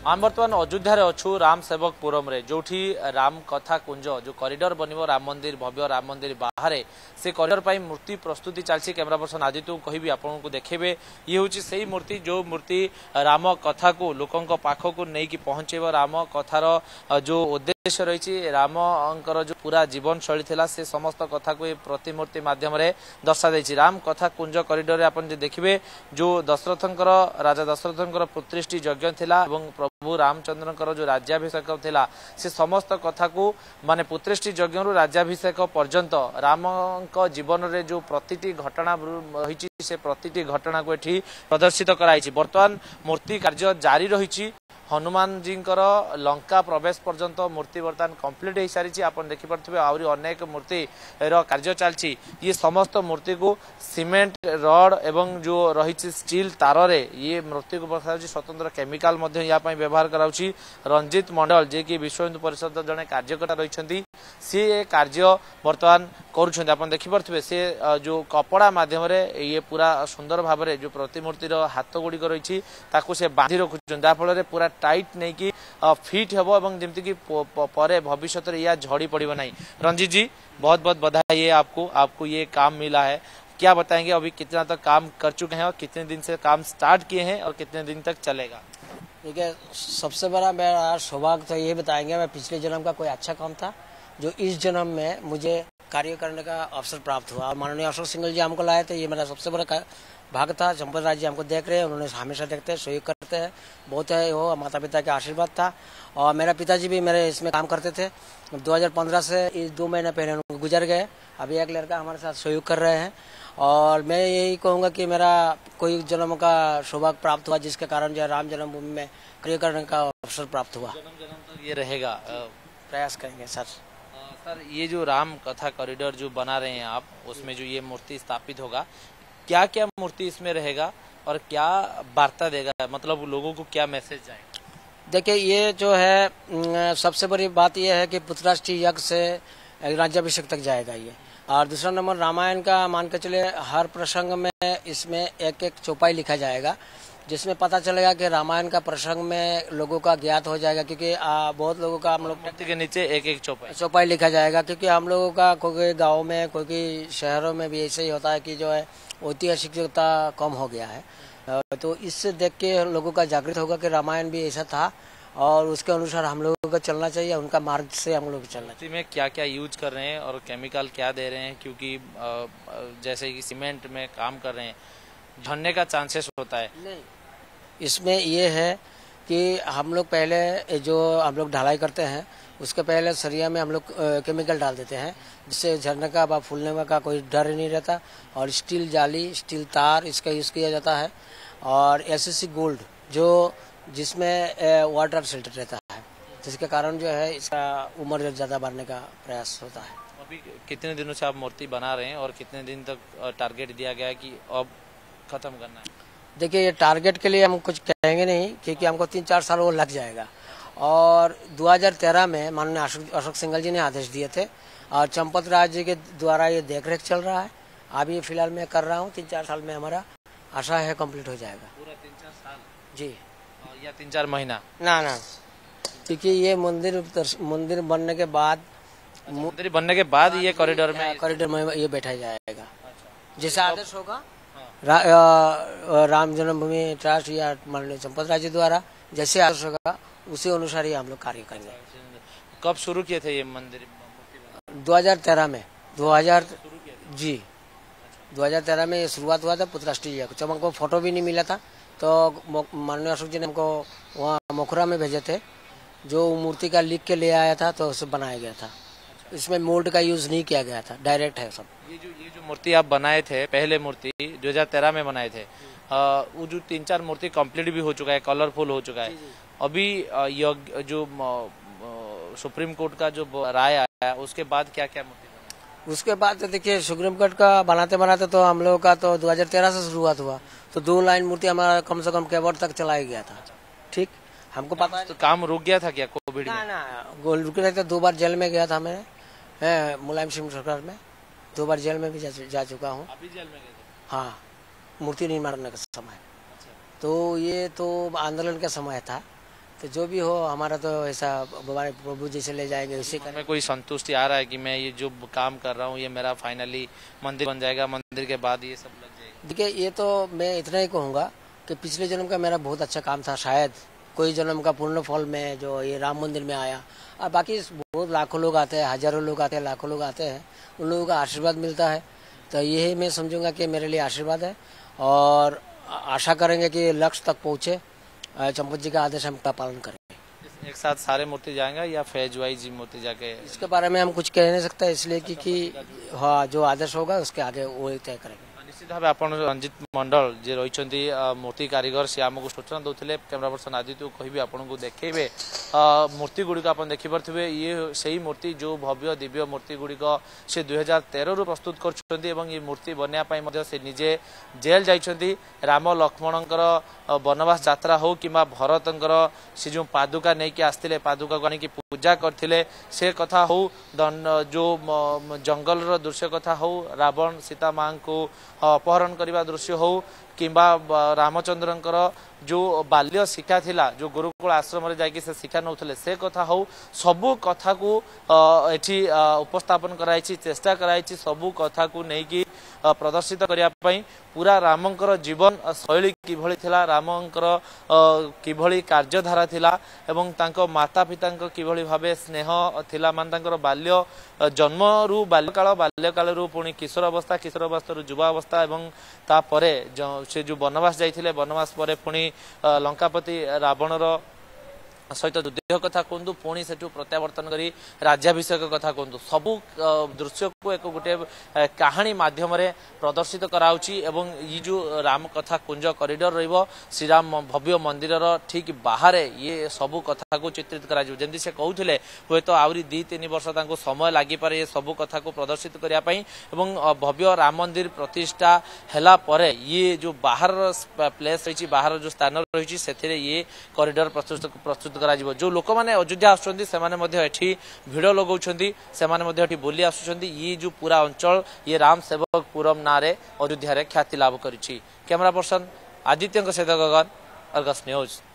आम बर्तमान अयोध्या अच्छु राम सेवकपुरम रे जोठी राम कथा कुंज जो कॉरिडोर बनिबो राम मंदिर भव्य राम मंदिर बाहर से कॉरिडोर पर मूर्ति प्रस्तुति चलती कैमरा पर्सन आदित्य कहि आपको देखेबे ये हूँ से मूर्ति जो मूर्ति राम कथा को लोकों पाखक नहीं पहुँचेब राम कथार जो उद्देश्य रही राम जो पूरा जीवन शैली थिला से समस्त कथा को प्रतिमूर्ति माध्यम दर्शा देछि। राम कथा कुंज कॉरिडोर आप देखिए जो दशरथंकर राजा दशरथंकर पुत्रिष्टि यज्ञ थिला एवं प्रभु रामचंद्रंकर जो राज्याभिषेक थिला से समस्त कथा को माने पुत्रिष्टि यज्ञ रु राज्याभिषेक पर्यंत राम जीवन रे जो प्रतिटी घटना रही से प्रतिटी घटना को एठी प्रदर्शित कराई। वर्तमान मूर्ति कार्य जारी रही हनुमान जी लंका प्रवेश पर्यंत मूर्ति बर्तमान कंप्लीट हो सारी आप देखिपे आहरी अनेक मूर्ति कार्य चलती ये समस्त मूर्ति को सीमेंट रड एवं जो रही स्टील तार रे ये मूर्ति को बसा स्वतंत्र केमिकाल व्यवहार कराउछि। रंजित मंडल जे कि विश्व हिंदू परिषद जड़े कार्यकर्ता रही सी कार्य बर्तमान करुछन्ति आप देखिपे से जो कपड़ा माध्यम ये पूरा सुंदर भाव में जो प्रतिमूर्तिर हाथ गुड़िक रही से बांधि रखुच्च जहाँफल पूरा टाइट नहीं कि फिट हेबो एवं जमती कि परे भविष्य में यह झड़ी पड़ो नहीं। रंजीत जी बहुत बहुत बधाई है आपको ये काम मिला है, क्या बताएंगे अभी कितना तक काम कर चुके हैं और कितने दिन से काम स्टार्ट किए हैं और कितने दिन तक चलेगा? देखिए सबसे बड़ा मेरा सौभाग्य तो ये बताएंगे मैं पिछले जन्म का कोई अच्छा काम था जो इस जन्म में मुझे कार्य करने का अवसर प्राप्त हुआ। माननीय अशोक सिंघल जी हमको लाए थे, ये मेरा सबसे बड़ा भाग्य था। चंपत राज जी हमको देख रहे हैं, उन्होंने हमेशा देखते हैं सहयोग करते हैं बहुत है, वो माता पिता के आशीर्वाद था। और मेरा पिताजी भी मेरे इसमें काम करते थे। 2015 से इस 2 महीने पहले उनको गुजर गए, अभी एक लड़का हमारे साथ सहयोग कर रहे हैं। और मैं यही कहूँगा कि मेरा कोई जन्म का सौभाग्य प्राप्त हुआ जिसके कारण जो राम जन्मभूमि में कार्य करने का अवसर प्राप्त हुआ। जन्म तक ये रहेगा, प्रयास करेंगे सर। सर ये जो राम कथा कॉरिडोर जो बना रहे हैं आप, उसमें जो ये मूर्ति स्थापित होगा, क्या क्या मूर्ति इसमें रहेगा और क्या वार्ता देगा, मतलब लोगों को क्या मैसेज जाएगा? देखिए ये जो है सबसे बड़ी बात यह है कि पुत्रराष्ट्रीय यज्ञ से राज्याभिषेक तक जाएगा ये। और दूसरा नंबर रामायण का मान के चले हर प्रसंग में इसमें एक एक चौपाई लिखा जाएगा जिसमें पता चलेगा कि रामायण का प्रसंग में लोगों का ज्ञात हो जाएगा, क्योंकि बहुत लोगों का हम लोग के नीचे एक एक चौपाई लिखा जाएगा, क्योंकि हम लोगों का कोई गाँव में कोई शहरों में भी ऐसे ही होता है कि जो है ऐतिहासिकता कम हो गया है। तो इससे देख के लोगों का जागृत होगा कि रामायण भी ऐसा था और उसके अनुसार हम लोगों को चलना चाहिए, उनका मार्ग से हम लोग चलना चाहिए। में क्या क्या यूज कर रहे हैं और केमिकल क्या दे रहे हैं, क्योंकि जैसे कि सीमेंट में काम कर रहे हैं झड़ने का चांसेस होता है? नहीं, इसमें ये है कि हम लोग पहले जो हम लोग ढलाई करते हैं उसके पहले सरिया में हम लोग केमिकल डाल देते हैं जिससे झड़ने का व फूलने का कोई डर नहीं रहता। और स्टील जाली, स्टील तार इसका यूज किया जाता है। और एसएससी गोल्ड जो जिसमें वाटर फिल्टर रहता है, जिसके कारण जो है इसका उम्र ज्यादा बढ़ने का प्रयास होता है। अभी कितने दिनों से आप मूर्ति बना रहे हैं और कितने दिन तक टारगेट दिया गया है कि अब खत्म करना है? देखिए ये टारगेट के लिए हम कुछ कहेंगे नहीं, क्योंकि हमको 3-4 साल वो लग जाएगा। और 2013 में माननीय अशोक सिंघल जी ने आदेश दिए थे और चंपत राज जी के द्वारा ये देखरेख चल रहा है। अभी फिलहाल मैं कर रहा हूँ, 3-4 साल में हमारा आशा है कंप्लीट हो जाएगा। पूरा 3-4 साल जी, या 3-4 महीना ना, क्योंकि ये मंदिर बनने के बाद ये कॉरिडोर में ये बैठा जाएगा। जैसा आदेश होगा राम जन्मभूमि ट्रस्ट या माननीय चंपत राज जी द्वारा जैसे आदेश होगा उसी अनुसार ही हम लोग कार्य करेंगे। कब शुरू किए थे ये मंदिर? 2013 में 2013 में ये शुरुआत हुआ था पुत्रराष्ट्रीय यज्ञ। जब हमको फोटो भी नहीं मिला था तो माननीय अशोक जी ने हमको वहाँ मखुरा में भेजे थे, जो मूर्ति का लिख के ले आया था तो उसे बनाया गया था। इसमें मोल्ड का यूज नहीं किया गया था, डायरेक्ट है सब। ये जो मूर्ति आप बनाए थे, पहले मूर्ति 2013 में बनाए थे, वो जो 3-4 मूर्ति कंप्लीट भी हो चुका है, कलरफुल हो चुका है। अभी जो सुप्रीम कोर्ट का जो राय आया उसके बाद क्या क्या मूर्ति बना? उसके बाद तो देखिए सुप्रीम कोर्ट का बनाते तो हम लोगों का तो 2013 से शुरुआत हुआ, तो 2 लाइन मूर्ति हमारा कम से कम केवट तक चलाया गया था। ठीक, हमको पता है। तो काम रुक गया था क्या कोविड में? ना, रुक रहे थे। 2 बार जेल में गया था मैं, मुलायम सिंह सरकार में 2 बार जेल में भी जा चुका हूँ। अभी जेल में गए थे? हाँ, मूर्ति निर्माण का समय। तो ये तो आंदोलन का समय था, तो जो भी हो हमारा तो ऐसा हमारे प्रभु जैसे ले जाएंगे उसी का। में कोई संतुष्टि आ रहा है कि मैं ये जो काम कर रहा हूँ ये मेरा फाइनली मंदिर बन जाएगा, मंदिर के बाद ये सब लग जाएगा? देखिए ये तो मैं इतना ही कहूँगा कि पिछले जन्म का मेरा बहुत अच्छा काम था, शायद कोई जन्म का पूर्ण फल में जो ये राम मंदिर में आया। और बाकी बहुत लाखों लोग आते हैं, हजारों लोग आते हैं, लाखों लोग आते हैं, उन लोगों का आशीर्वाद मिलता है। तो यही मैं समझूंगा कि मेरे लिए आशीर्वाद है और आशा करेंगे कि लक्ष्य तक पहुँचे, चंपत जी का आदेश हम का पालन करें। एक साथ सारे मूर्ति जाएंगे या फेज वाइज मूर्ति जाके? इसके बारे में हम कुछ कह नहीं सकते इसलिए कि हाँ जो आदेश होगा उसके आगे वो तय करेंगे। निश्चित भाव आप रंजित मंडल जी रही मूर्ति कारीगर सी आमको सूचना दूसरे कैमेरा पर्सन आदित्य कहि आपको देखेबे मूर्ति गुड़िक आप देखिपे ये सही मूर्ति जो भव्य दिव्य मूर्ति गुड़िक से 2013 रु प्रस्तुत कर मूर्ति बनवाई से निजे जेल जाइछन्ती। राम लक्ष्मणकर बनवास यात्रा हो कि भरतर से जो पादुका नहीं आसते पादुका को आनिक पूजा करते से कथा हो, जो जंगल दृश्य कथा हो, रावण सीता माँ को अपहरण करने दृश्य हो कि रामचंद्रंकर जो बाल्य शिक्षा थिला जो गुरुकुल आश्रम रे जाकि से शिक्षा नौथले से कथा हो, सबु कथा को एठी उपस्थापन कराई, चेष्टा कराई, सबु कथा को नहीं प्रदर्शित करने पूरा रामंकर जीवन शैली किभली थिला, रामंकर किभली कार्यधारा थिला एवं तांको माता पिता किभली भाबे स्नेह थिला, मान तांकर बाल्य जन्म रु बाल्यकाल रु पुणी किशोर अवस्था रु युवा अवस्था एवं तापरे से जो बनवास जाइथिले, बनवास परे पुणी लंकापति रावणर सहित युद्ध कथा कहतु, पुणी से प्रत्यावर्तन करी राज्याभिषेक कथा कहतु, सबू दृश्य को एक गोटे कहानी माध्यम प्रदर्शित कराउची एवं ये जो राम कथा कुंज कॉरिडोर रहिबो श्रीराम भव्य मंदिर ठीक बाहर ये सबू कथा को चित्रित करा जमि से कहते हे तो आहरी 2-3 वर्ष समय लगी पारे ये सबू कथा को प्रदर्शित करने एवं भव्य राम मंदिर प्रतिष्ठा हैला परे ये जो बाहर प्लेस रही, बाहर जो स्थान रही से ये कॉरिडोर प्रस्तुत करा जो लोक मैंने अयोध्या आसुँच भिड़ लगौंट बुली आसुँच ये जो पूरा अंचल ये राम सेवकपुरम ना अयोध्या ख्याति लाभ कर। कैमरा पर्सन आदित्य सहित गगन, अर्गस न्यूज।